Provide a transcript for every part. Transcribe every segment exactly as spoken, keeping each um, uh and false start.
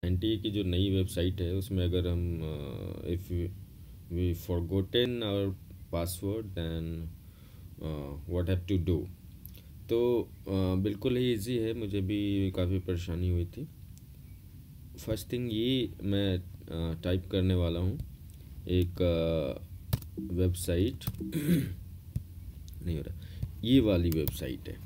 NTA की जो नई वेबसाइट है उसमें अगर हम if we forgotten our password then what have to do. तो uh, बिल्कुल ही इजी है, मुझे भी काफ़ी परेशानी हुई थी। फर्स्ट थिंग ये मैं टाइप uh, करने वाला हूँ एक वेबसाइट नहीं हो रहा, ये वाली वेबसाइट है,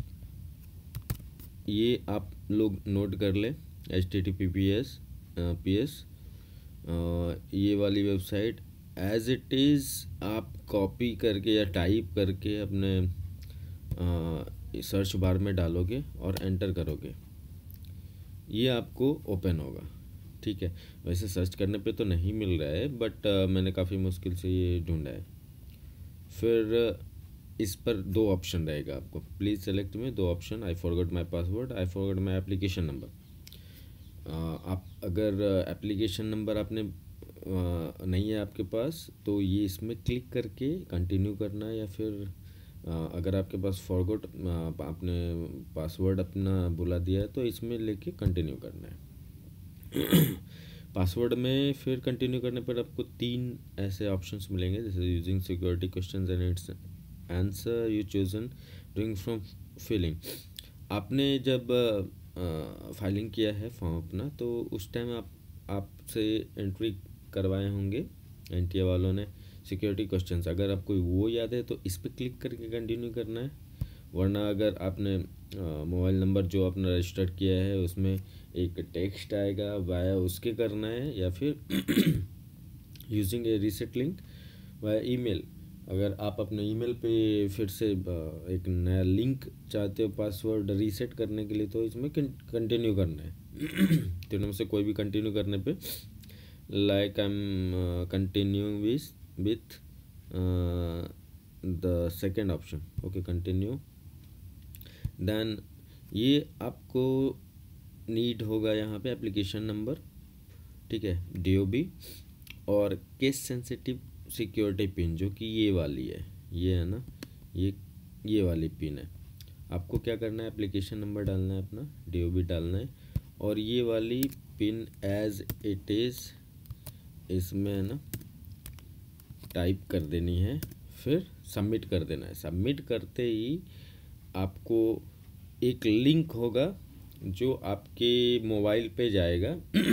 ये आप लोग नोट कर लें, H T T P P S P S ये वाली वेबसाइट एज इट इज़ आप कॉपी करके या टाइप करके अपने सर्च बार में डालोगे और एंटर करोगे, ये आपको ओपन होगा। ठीक है, वैसे सर्च करने पे तो नहीं मिल रहा है, बट uh, मैंने काफ़ी मुश्किल से ये ढूंढा है। फिर uh, इस पर दो ऑप्शन रहेगा आपको, प्लीज़ सेलेक्ट में दो option, I forgot my password, I forgot my application number. आप अगर एप्लीकेशन नंबर आपने आ, नहीं है आपके पास तो ये इसमें क्लिक करके कंटिन्यू करना है, या फिर आ, अगर आपके पास फॉरगॉट आपने पासवर्ड अपना बुला दिया है तो इसमें लेके कंटिन्यू करना है। पासवर्ड में फिर कंटिन्यू करने पर आपको तीन ऐसे ऑप्शंस मिलेंगे, जैसे using security questions and its answer you chosen doing from filling. आपने जब फाइलिंग किया है फॉर्म अपना तो उस टाइम आप आपसे एंट्री करवाए होंगे एनटीए वालों ने सिक्योरिटी क्वेश्चंस, अगर आपको वो याद है तो इस पर क्लिक करके कंटिन्यू करना है। वरना अगर आपने मोबाइल नंबर जो आपने रजिस्टर किया है उसमें एक टेक्स्ट आएगा वाया उसके करना है, या फिर using a reset link via email, अगर आप अपने ईमेल पे फिर से एक नया लिंक चाहते हो पासवर्ड रीसेट करने के लिए तो इसमें कंटिन्यू करना है। तीनों में से कोई भी कंटिन्यू करने पे, like I am continue with with the second option, okay continue. Then ये आपको नीड होगा यहाँ पे एप्लीकेशन नंबर, ठीक है, डी ओ बी और केस सेंसिटिव सिक्योरिटी पिन, जो कि ये वाली है, ये है ना, ये ये वाली पिन है। आपको क्या करना है, एप्लीकेशन नंबर डालना है अपना, डी ओ बी डालना है, और ये वाली पिन एज इट इज़ इसमें है ना टाइप कर देनी है, फिर सबमिट कर देना है। सबमिट करते ही आपको एक लिंक होगा जो आपके मोबाइल पे जाएगा,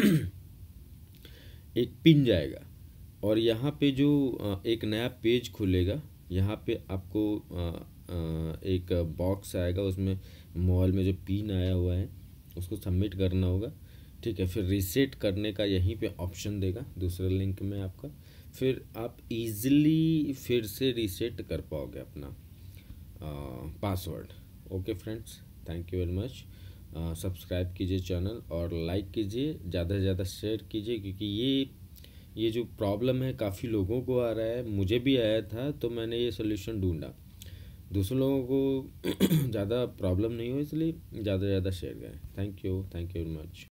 एक पिन जाएगा, और यहाँ पे जो एक नया पेज खुलेगा, यहाँ पे आपको एक बॉक्स आएगा, उसमें मोबाइल में जो पिन आया हुआ है उसको सबमिट करना होगा। ठीक है, फिर रीसेट करने का यहीं पे ऑप्शन देगा दूसरे लिंक में आपका, फिर आप इजीली फिर से रीसेट कर पाओगे अपना password. Okay friends, thank you very much. Subscribe कीजिए चैनल और लाइक कीजिए, ज़्यादा से ज़्यादा शेयर कीजिए, क्योंकि ये ये जो प्रॉब्लम है काफ़ी लोगों को आ रहा है, मुझे भी आया था, तो मैंने ये सोल्यूशन ढूंढा। दूसरों लोगों को ज़्यादा प्रॉब्लम नहीं हो, इसलिए ज़्यादा से ज़्यादा शेयर करें। Thank you, thank you very much.